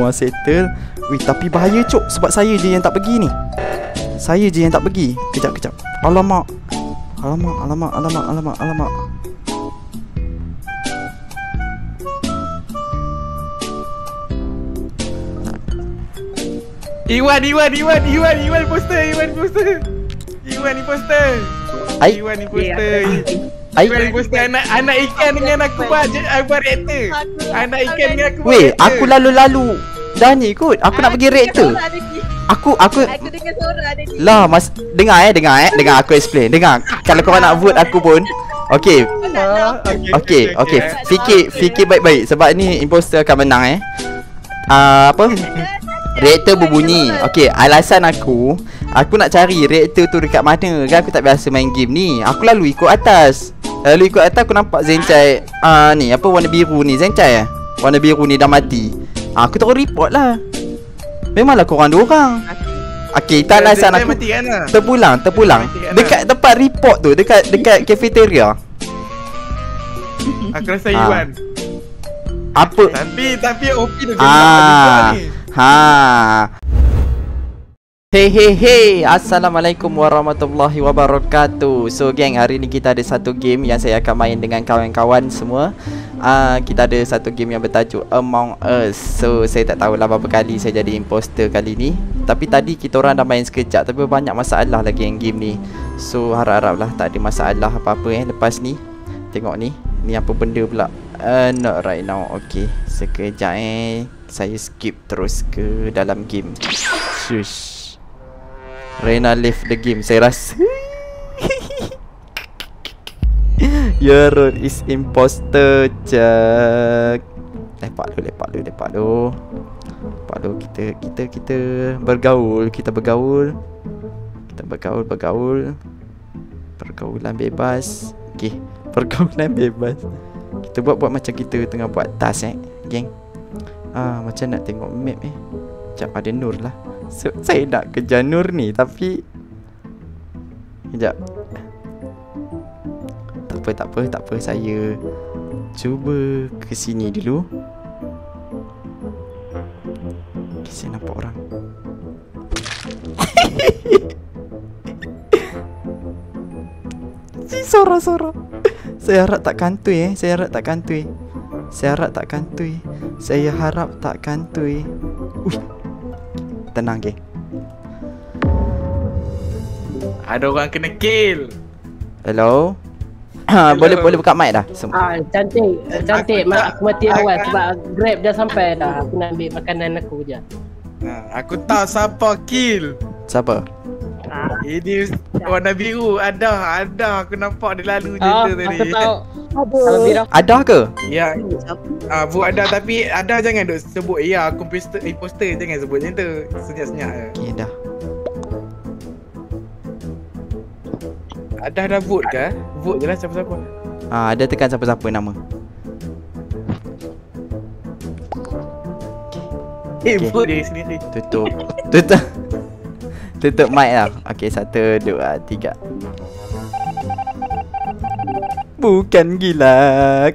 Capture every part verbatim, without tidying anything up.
semua settle. Wih, tapi bahaya cok, sebab saya je yang tak pergi ni. Saya je yang tak pergi. Kejap, kejap. Alamak. Alamak, alamak, alamak, alamak, alamak. Iwan, Iwan, Iwan, Iwan, Iwan poster, Iwan poster. Iwan ni poster. Ai. Iwan ni poster. Ai. Iwan ni poster anak anak ikan dengan aku buat buat reaktor. Anak ikan dengan aku. Weh, aku lalu-lalu dah ni kot. Aku nak pergi reaktor. Aku aku Aku dengar suara ada ni. lah mas dengar eh, dengar eh, dengar aku explain. Dengar. Kalau kau nak vote aku pun. Okey. Okey, okey. Fikir fikir baik-baik sebab ni imposter akan menang eh. Uh, apa? Reaktor berbunyi. Okey, alasan aku, aku nak cari reaktor tu dekat mana. Kan aku tak biasa main game ni. Aku lalu ikut atas. Lalu ikut atas aku nampak Zencai uh, ni apa warna biru ni, Zencai eh. Warna biru ni dah mati. Uh, aku terus report lah. Memanglah korang dua orang. Okey, tak alasan aku. Terpulang, terpulang. Dekat tempat report tu, dekat dekat cafeteria. Aku rasa Iwan. Apa? Tapi tapi O P tu Ah. Ha. Hey hey hey, assalamualaikum warahmatullahi wabarakatuh. So geng, hari ni kita ada satu game yang saya akan main dengan kawan-kawan semua. uh, Kita ada satu game yang bertajuk Among Us. So saya tak tahulah berapa kali saya jadi imposter kali ni. Tapi tadi kita orang dah main sekejap, tapi banyak masalah lagi yang game ni. So harap-haraplah tak ada masalah apa-apa eh lepas ni. Tengok ni, ni apa benda pula. uh, Not right now. Okay, sekejap eh. Saya skip terus ke dalam game. Shush. Rena left the game, saya rasa. Your role is imposter, Jack. Lepak dulu, lepak dulu, lepak dulu. Lepak dulu, kita, kita, kita bergaul. Kita bergaul. Kita bergaul, bergaul. Pergaulan bebas. Okay, pergaulan bebas. Kita buat-buat macam kita tengah buat task eh, geng. Ah, macam nak tengok map eh. Sekejap, ada Nur lah. So, saya nak kejar Nur ni, tapi sekejap. Tak apa, tak apa, tak apa. Saya cuba ke sini dulu. Okay, saya nampak orang. Si sora-sora. Saya harap tak kantui eh. Saya harap tak kantui. Saya harap tak kantui. Saya harap tak kantui. Ui. Tenang geng. ada orang kena kill. Hello. Hello. Boleh boleh buka mic dah. Sem ah, cantik. Cantik. Mak aku mati awal sebab Grab dah sampai dah. Aku nak ambil makanan aku je. Ha, aku tahu siapa kill. Siapa? Ah. Ini warna biru. Ada, ada. Aku nampak dia lalu je Oh, tadi. aku tahu. Aduh. Ada ke? Ya. Ah, bu ada tapi ada jangan duk sebut ya aku imposter, imposter jangan sebut macam tu. Senyap-senyap je. Okey dah. Ada dah vote ke? Vote je lah siapa-siapa. Ah, ada tekan siapa-siapa nama. Eh, Okay. vote dia sendiri. Tutup. Tutup. Tutup mic lah. Okey, satu, dua, tiga. Bukan gila.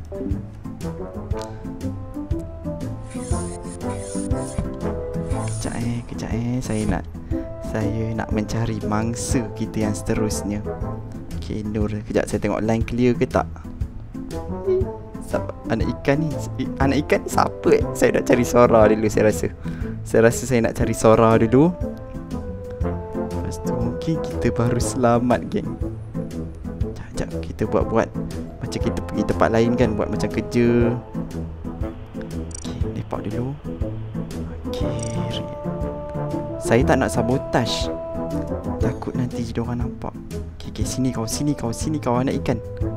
Kejap eh, kejap eh. Saya nak Saya nak mencari mangsa kita yang seterusnya. Okay, Nur. Kejap saya tengok line clear ke tak. Siapa? Anak ikan ni Anak ikan ni siapa eh? Saya nak cari Sora dulu saya rasa. Saya rasa saya nak cari Sora dulu. Lepas tu mungkin kita baru selamat geng. Sekejap kita buat-buat macam kita pergi tempat lain kan. Buat macam kerja. Okay, lepak dulu. Okay, saya tak nak sabotage. Takut nanti diorang nampak. Okay, okay, sini kau, sini kau, sini kau anak ikan.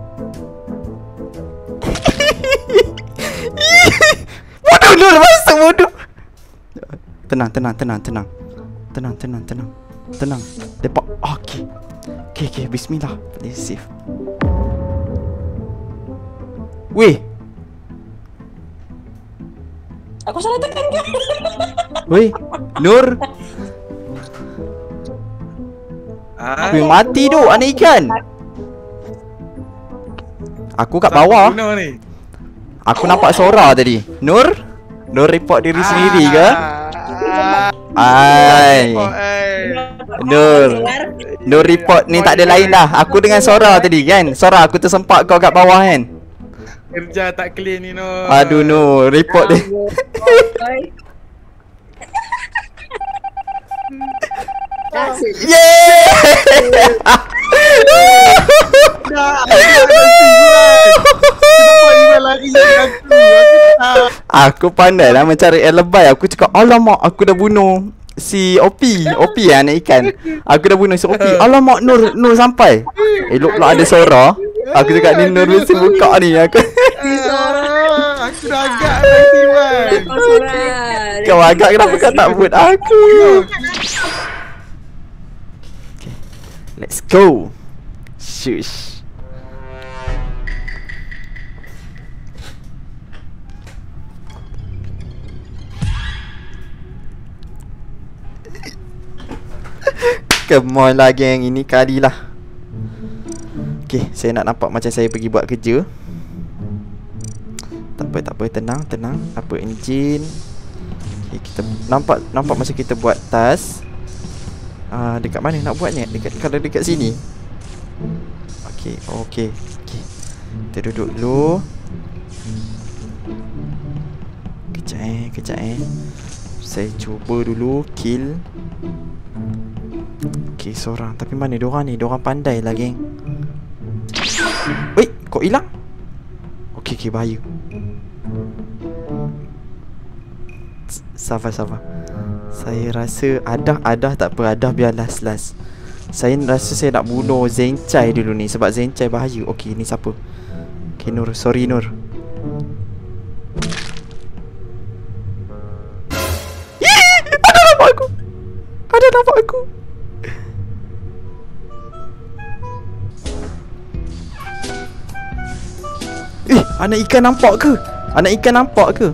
Bodoh Nur, masuk bodoh. Tenang, tenang, tenang, tenang. Tenang, tenang, tenang. Tenang. Lepak. Okay. Okay, okay, bismillah. Let's save. Weh. Aku salah tekan ke? Weh, Nur. Ah, Weh, mati tu anak ikan. Aku kat bawah. Ni. Aku nampak Sora tadi. Nur? Nur report diri sendiri ke? Ah, Ai. oh, eh. Nur. Nur report ni tak ada lain dah. Aku dengan Sora tadi kan. Sora aku tersempak kau kat bawah kan. Kerja tak clear ni Nur. Aduh Nur, report dia. Yeay! Dah, kenapa Iwan lari dengan aku? Aku tak. Aku pandai lah mencari air lebay. Aku cakap, alamak aku dah bunuh si O P. O P lah anak ikan. Aku dah bunuh si O P. Alamak Nur, Nur sampai. Elok pula ada Sora. Aku cakap ni Nur mesti buka ni. Aku Ah, aku dah agak dah Iwan. Kau agak kenapa kau tak buat aku? Okay. Let's go. Shush. Come on lah geng, ini kali lah. Okay, saya nak nampak macam saya pergi buat kerja. Tak apa, tak apa, tenang, tenang. Apa enjin. Okay, kita nampak nampak masa kita buat task. Ah, uh, dekat mana nak buatnya? Dekat kalau dekat sini. Okey, okey. Okey. Kita duduk dulu. Kejap eh, kejap eh. Saya cuba dulu kill. Okey, seorang. Tapi mana diorang ni? Diorang pandai lah, geng. Wait, kok hilang? Okey, okey, bahaya. Sabar, sabar. Saya rasa Adah, Adah tak apa. Adah biar last-last. Saya rasa saya nak bunuh Zencai dulu ni. Sebab Zencai bahaya. Okey, ni siapa? Okey, Nur. Sorry, Nur. Yee! Ada nampak aku. Ada nampak aku. Eh, anak ikan nampak ke? Anak ikan nampak ke?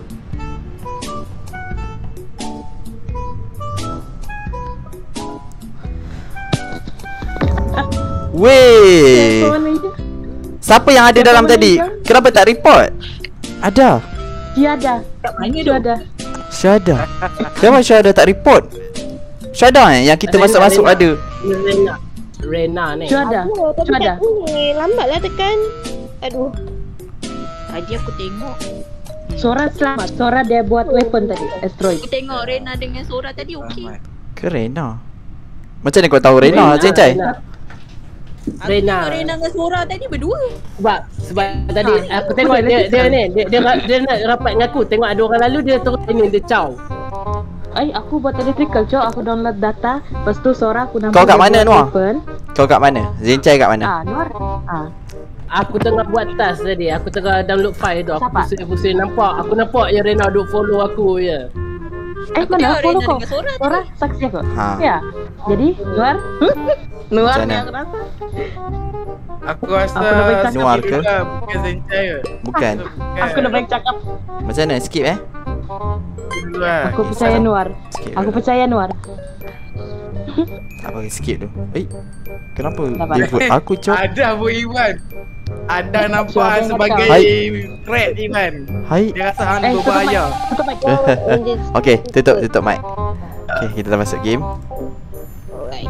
Weh. Siapa yang ada dalam tadi? Kenapa tak report? Ada. Dia ada. Kat mana tu? Ada. Syahda. Kenapa Syahda tak report? Syahda eh yang kita masuk-masuk ada. Rena. Rena ni. Syahda. Tapi Syahda. tak boleh. Lambatlah tekan. Aduh. Tadi aku tengok. Sora selamat. Sora dia buat weapon tadi. Asteroid. Aku tengok Rena dengan Sora tadi okey. Ke Rena? Macam mana kau tahu Rena, Zencai? Rena. Aku Rena. tengok Rena dengan Sora tadi berdua. Sebab sebab tadi aku tengok dia dia ni dia dia, dia nak rapat dengan aku, tengok ada orang lalu dia terus ini dia caw. Eh, aku buat electrical, cok. Aku download data. Lepas tu Sora aku nampak. Kau kat dia mana, buat Noah? weapon. Kau kat mana? Zencai kat mana? Ah, Nur. Ah. Aku tengah buat task tadi, aku tengah download file tu. Aku Siapa? pusing-pusing nampak, aku nampak yang Rena duk follow aku je. Eh, Aku mana? tengok Follow Rena kau. dengan Sora Sora saksi aku. Ha. Ya. Jadi, Nur. Nur Macam mana? yang kenapa? Aku rasa Aku dah baik cakap. Nuar ke? juga, bukan Zencai ke? Bukan. Aku dah baik cakap. Macam mana? Skip eh? Duluan. Aku percaya Nur. Skip Aku dulu. percaya Nur. Tak apa, skip tu. Eh, kenapa Tak apa. dia vote aku cok? Ada Bu Iwan. Ada nampak Siapa yang sebagai Hai. threat Iwan. Hai. Dia rasa hang Eh, tutup mic. berbahaya. Tutup mic. Okey, tutup tutup mic. Okey, kita dah masuk game. Alright.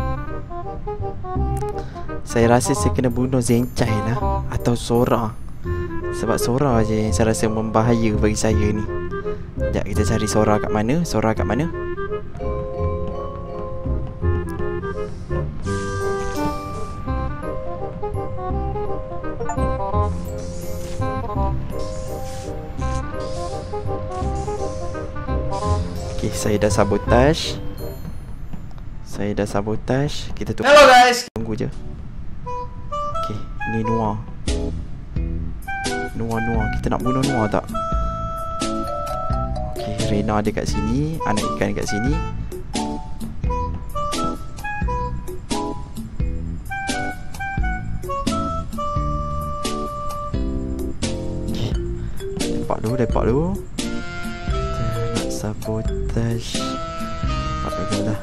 Saya rasa saya kena bunuh Zencai lah atau Sora. Sebab Sora je yang saya rasa membahaya bagi saya ni. Sekejap kita cari Sora kat mana? Sora kat mana? Okay, saya dah sabotage. Saya dah sabotage. Kita tunggu. Hello guys. Tunggu je. Okay, ni Noah. Noah, Noah. Kita nak bunuh Noah tak? Okay, Rena ada kat sini. Anak ikan kat sini. Okay. Lepak dulu, lepak dulu. Kita nak sabotage. Lepak dulu lah.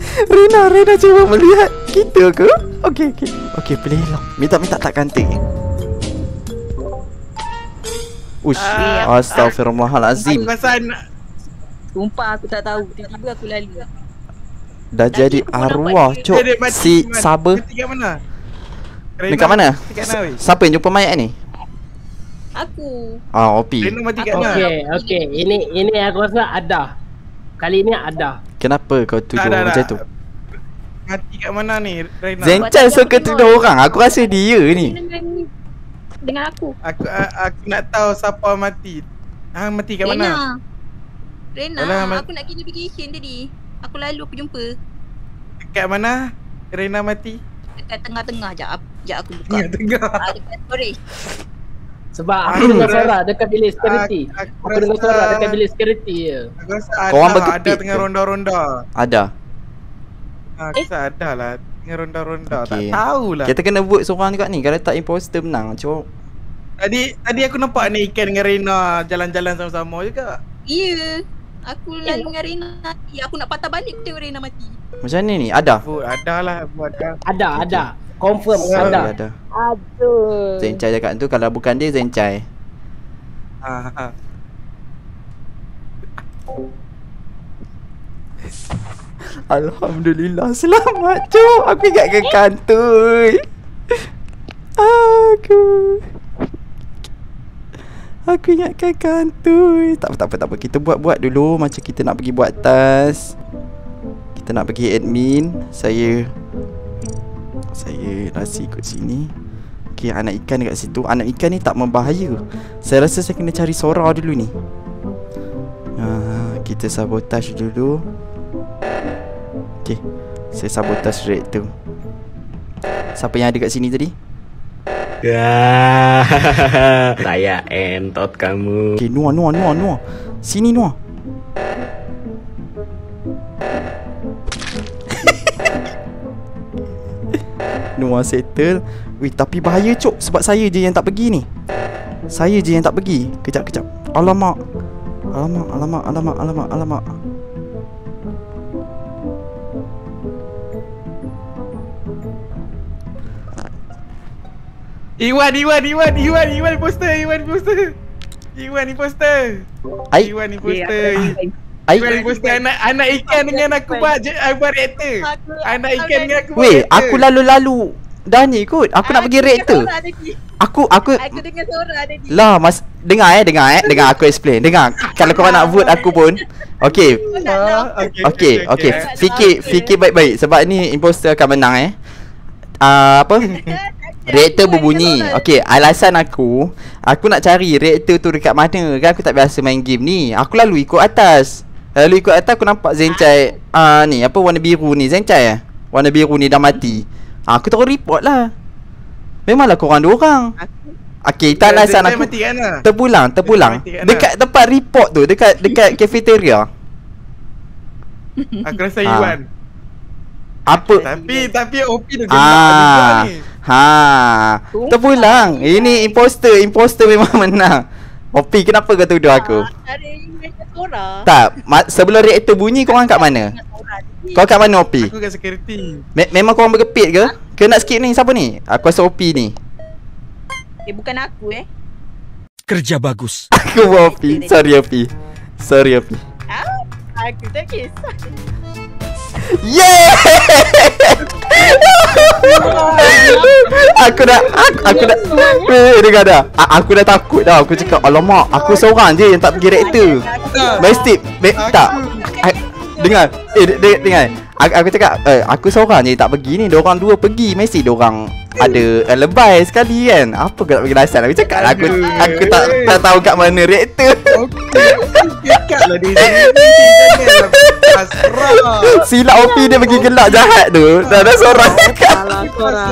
Rena, Rena cuba melihat kita ke? Okey, okey. Okey, boleh elok. Minta minta tak kanting. Ush, Ah. astagfirullahalazim. Aku rasa nak Sumpah aku tak tahu. Tiba-tiba aku lalu. Dah Tadi jadi aku nampak arwah, dia- cok. dia mati Si kat- Sabar. mati kat mana? Dekat mana? Dekat mana weh? Siapa yang jumpa mayat ni? Aku. Ah, Opi. Rena mati kat mana? Okey, okey. Ini ini aku rasa ada. Kali ni ada. Kenapa kau tuduh Tak, tak, macam tak. tu? Mati kat mana ni Rena? Zencai suka tuduh orang. Aku rasa dia ni. Dengan, dengan aku. Aku a- aku nak tahu siapa mati. Ah mati kat mana? Rena. Alah, Rena, ma- aku nak pergi vacation tadi. Aku lalu aku jumpa. Dekat mana? Rena mati? Dekat tengah-tengah. Jap, jap aku buka. Tengah-tengah. Ah, dekat storage. Sebab aku Aku dengar rasa- suara dekat bilik security. Aku, aku, Aku dengar rasa- suara dekat bilik security je. Aku rasa Kau orang ada, ada berkepit tengah ke? ronda-ronda. Ada. Ha, aku rasa ada lah tengah ronda-ronda. Okey. Tak tahulah. Kita kena vote seorang juga ni. Kalau tak imposter menang, cok. Tadi tadi aku nampak ni Ikan dengan Rena jalan-jalan sama-sama juga. Ya. Aku lalu dengan Rena. Ya, aku nak patah balik aku tengok Rena mati. Macam ni ni? Ada. Vote ada lah buat ada. Ada, ada. Confirm Sorry, ada. ada. Aduh. Zencai cakap tu. Kalau bukan dia, Zencai. Ha ha. Alhamdulillah. Selamat, cok. Aku ingatkan kantoi. Aku. Aku ingatkan kantoi. Tak apa, tak apa, tak apa. Kita buat-buat dulu macam kita nak pergi buat task. Kita nak pergi admin. Saya Saya rasa ikut sini. Okay, anak ikan dekat situ. Anak ikan ni tak membahaya. Saya rasa saya kena cari Sora dulu ni. ha, Kita sabotage dulu. Okay, saya sabotage reactor. Siapa yang ada kat sini tadi? Ya, saya entot kamu. Okay, Noah, Noah, Noah, Noah. Sini, Noah. Noah settle. Wih, tapi bahaya, cok. Sebab saya je yang tak pergi ni. Saya je yang tak pergi. Kejap, kejap. Alamak. Alamak, alamak, alamak, alamak, alamak. Iwan, Iwan, Iwan, Iwan, Iwan poster, Iwan poster. Iwan ni poster. Ai, Iwan ni poster. ai. Iwan ni poster anak anak ikan dengan aku buat je buat reactor. Anak ikan dengan aku buat Weh, reactor. aku lalu-lalu dah ni kot. Aku nak pergi reactor. Aku, aku Aku dengar suara tadi. Lah, mas dengar eh, dengar eh, dengar aku explain. Dengar. Kalau korang nak vote aku pun. Okay. Ah, Okay, okay. Fikir, fikir baik-baik sebab ni imposter akan menang eh. Ah, apa? Reaktor berbunyi. Okay, alasan aku, aku nak cari reaktor tu dekat mana. Kan aku tak biasa main game ni. Aku lalu ikut atas. Lalu ikut atas aku nampak Zencai ah ni apa warna biru ni, Zencai eh. Warna biru ni dah mati. Ah, aku terus report lah. Memanglah korang dua orang. Okay, tak alasan aku. mati kan lah. Terpulang, terpulang. Mati kat mana? Dekat tempat report tu, dekat dekat cafeteria. Aku rasa Ah. Iwan. Apa? Tapi tapi O P tu gelap juga Ah. ni. Ha. Terpulang. Ini imposter, imposter memang menang. Opi, kenapa kau tuduh aku? Ada yang dengar suara. Tak, ma- sebelum reaktor bunyi korang kat mana? Kau kat mana Opi? Aku kat security. Me- memang korang berkepit ke? Ke nak skip ni? Siapa ni? Aku rasa Opi ni. Eh, bukan aku eh. Kerja bagus. Aku buat Opi. Sorry Opi. Sorry Opi. Ah, aku tak kisah. Yeah! Aku dah aku, aku dah eh, dengar dah. A- Aku dah takut dah. Aku cakap alamak, aku seorang je yang tak pergi reaktor. Mesti be, tak. I, dengar. Eh de, de, dengar. Aku, aku cakap eh, aku seorang je yang tak pergi ni. Diorang dua pergi. Mesti diorang ada uh, lebay sekali kan. Apa kau nak bagi alasan? Aku cakap lah, aku aku tak tak tahu kat mana reaktor. Cakaplah dia jangan pasrah. Silap O P dia pergi gelak jahat tu. Dah ada seorang cakap. Salah Sora.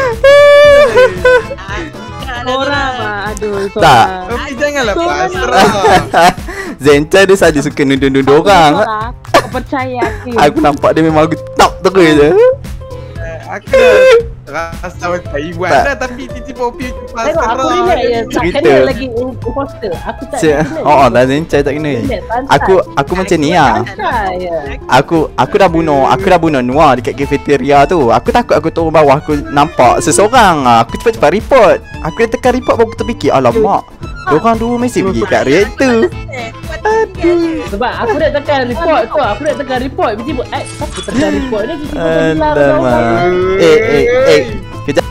Sora mah. Aduh, Sora. Tak. O P janganlah pasrah. Zencai dia saja suka nuduh-nuduh orang. Sora, kau percaya aku. Aku nampak dia memang aku top terus je. Aku rasa macam Iwan Tak. dah tapi tiba-tiba O P pasrah. Tengok aku relax je. Tak Cerita. kena lagi imposter. Aku tak Cik, kena. oh, oh dah Zencai tak kena. Relax, santai. Aku aku macam ni ah. Santai je. Aku aku dah bunuh, aku dah bunuh Noah dekat cafeteria tu. Aku takut aku turun bawah aku nampak seseorang. Ah, Aku cepat-cepat report. Aku dah tekan report baru aku terfikir alamak. Korang dua mesti pergi kat reaktor. Aduh. Sebab aku nak tekan report tu. Aku nak tekan report. Tiba-tiba, eh, siapa tekan report ni? Tiba-tiba bilang Alamak. Eh, eh, eh. Kejap.